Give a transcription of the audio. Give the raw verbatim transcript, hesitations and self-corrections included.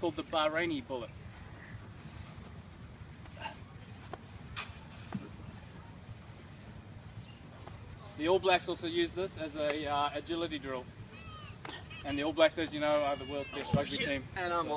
called the Bahraini bullet. The All Blacks also use this as a uh, agility drill. And the All Blacks, as you know, are the world's best rugby team. And I'm